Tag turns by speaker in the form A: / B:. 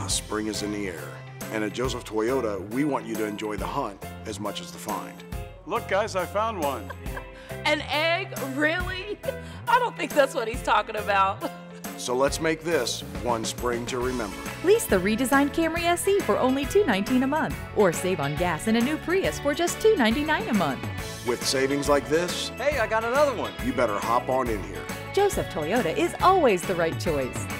A: spring is in the air. And at Joseph Toyota, we want you to enjoy the hunt as much as the find.
B: Look, guys, I found one.
C: An egg? Really? I don't think that's what he's talking about.
A: So let's make this one spring to remember.
D: Lease the redesigned Camry SE for only $219 a month, or save on gas in a new Prius for just $299 a month.
A: With savings like this,
E: Hey, I got another one.
A: you better hop on in here.
D: Joseph Toyota is always the right choice.